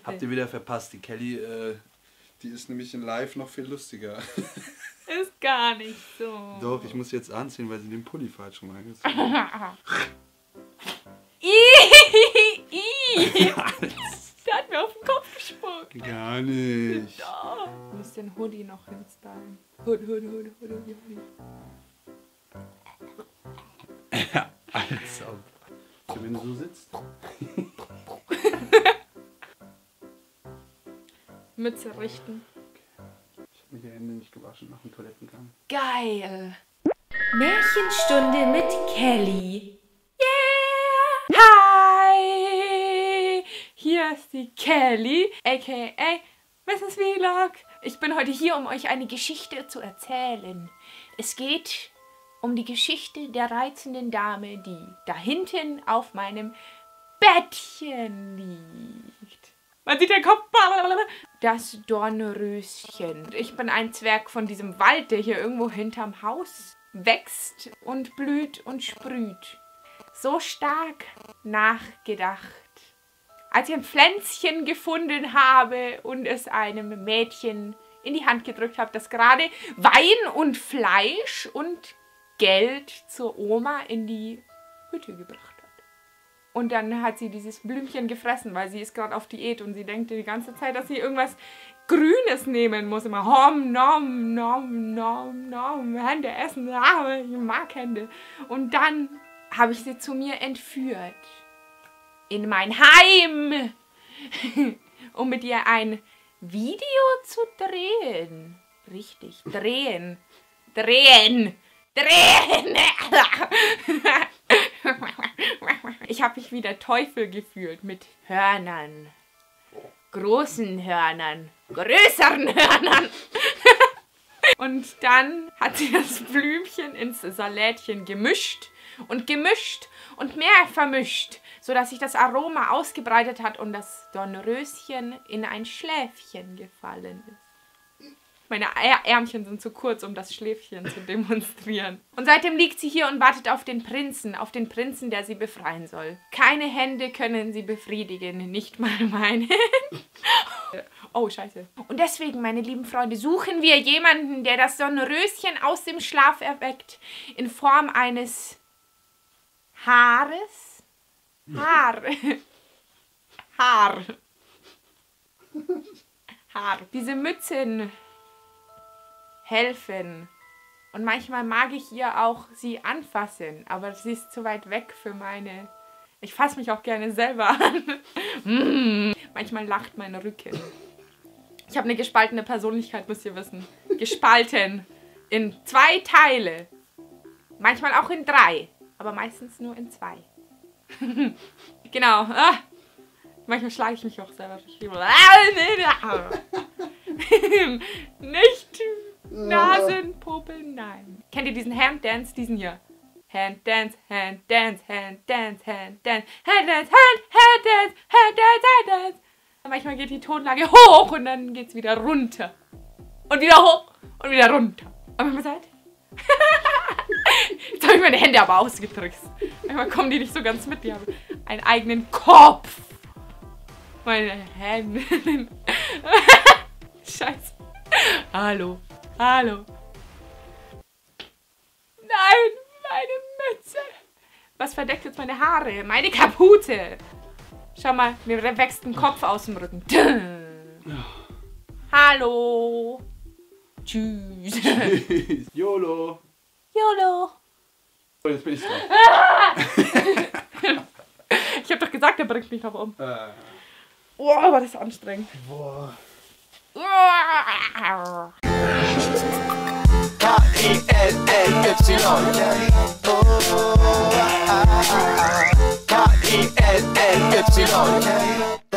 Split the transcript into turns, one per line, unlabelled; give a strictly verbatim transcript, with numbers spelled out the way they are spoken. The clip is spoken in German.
bitte.
Habt ihr wieder verpasst. Die Kelly, äh, die ist nämlich in Live noch viel lustiger.
Ist gar nicht so.
Doch, ich muss jetzt anziehen, weil sie den Pulli falsch rum angezogen hat.
Der hat mir auf den Kopf gespuckt.
Gar nicht.
Doch. Du musst den Hoodie noch hinstylen. Hood, Hood, Hood, Hood, Hood, Hood.
Ja, als ob. Wenn du so sitzt.
Mütze richten.
Ich habe mir die Hände nicht gewaschen nach dem Toilettengang.
Geil. Märchenstunde mit Kelly. Yeah! Hi! Hier ist die Kelly, aka Misses Vlog. Ich bin heute hier, um euch eine Geschichte zu erzählen. Es geht um die Geschichte der reizenden Dame, die da hinten auf meinem Bettchen liegt. Man sieht den Kopf. Das Dornröschen. Ich bin ein Zwerg von diesem Wald, der hier irgendwo hinterm Haus wächst und blüht und sprüht. So stark nachgedacht. Als ich ein Pflänzchen gefunden habe und es einem Mädchen in die Hand gedrückt habe, das gerade Wein und Fleisch und Geld zur Oma in die Hütte gebracht hat. Und dann hat sie dieses Blümchen gefressen, weil sie ist gerade auf Diät und sie denkt die ganze Zeit, dass sie irgendwas Grünes nehmen muss. Immer hom, nom, nom, nom, nom, Hände essen, ah, ich mag Hände. Und dann habe ich sie zu mir entführt. In mein Heim. Um mit ihr ein Video zu drehen. Richtig, drehen. Drehen. Drehen. Ich habe mich wie der Teufel gefühlt mit Hörnern. Großen Hörnern. Größeren Hörnern. Und dann hat sie das Blümchen ins Salätchen gemischt und gemischt und mehr vermischt, sodass sich das Aroma ausgebreitet hat und das Dornröschen in ein Schläfchen gefallen ist. Meine Ärmchen sind zu kurz, um das Schläfchen zu demonstrieren. Und seitdem liegt sie hier und wartet auf den Prinzen, auf den Prinzen, der sie befreien soll. Keine Hände können sie befriedigen, nicht mal meine. Oh, scheiße. Und deswegen, meine lieben Freunde, suchen wir jemanden, der das Dornröschen aus dem Schlaf erweckt, in Form eines Haares. Haar. Haar. Haar. Diese Mützen helfen. Und manchmal mag ich ihr auch sie anfassen, aber sie ist zu weit weg für meine... Ich fasse mich auch gerne selber an. mm. Manchmal lacht mein Rücken. Ich habe eine gespaltene Persönlichkeit, müsst ihr wissen. Gespalten. In zwei Teile. Manchmal auch in drei. Aber meistens nur in zwei. Genau. Ah. Manchmal schlage ich mich auch selber. Nicht Nasenpopel, nein. Kennt ihr diesen Handdance? Diesen hier. Handdance, Handdance, Handdance, Handdance, Handdance, Handdance, Handdance, Handdance. Manchmal geht die Tonlage hoch und dann geht es wieder runter. Und wieder hoch und wieder runter. Und manchmal seid. Jetzt habe ich meine Hände aber ausgetrickst. Manchmal kommen die nicht so ganz mit. Die haben einen eigenen Kopf. Meine Hände. Scheiße. Hallo. Hallo. Nein, meine Mütze. Was verdeckt jetzt meine Haare? Meine Kapuze. Schau mal, mir wächst ein Kopf aus dem Rücken. Hallo. Tschüss.
Tschüss. YOLO.
YOLO.
Oh, jetzt bin ich dran.
Ich hab doch gesagt, er bringt mich noch um.
Äh.
Oh, aber das ist anstrengend.
Boah.
K
I L L Y K I L L Y